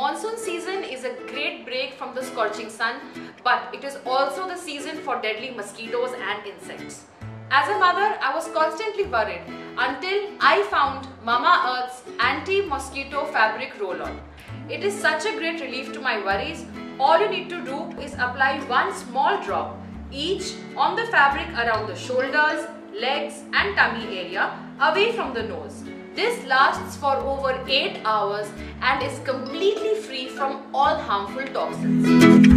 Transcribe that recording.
Monsoon season is a great break from the scorching sun, but it is also the season for deadly mosquitoes and insects. As a mother, I was constantly worried until I found Mamaearth's anti-mosquito fabric roll-on. It is such a great relief to my worries. All you need to do is apply one small drop each on the fabric around the shoulders, legs and tummy area away from the nose. This lasts for over 8 hours and is completely free from all harmful toxins.